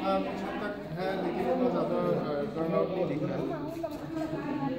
कुछ हद तक है, लेकिन इतना ज़्यादा टर्न आउट नहीं दिख रहा है।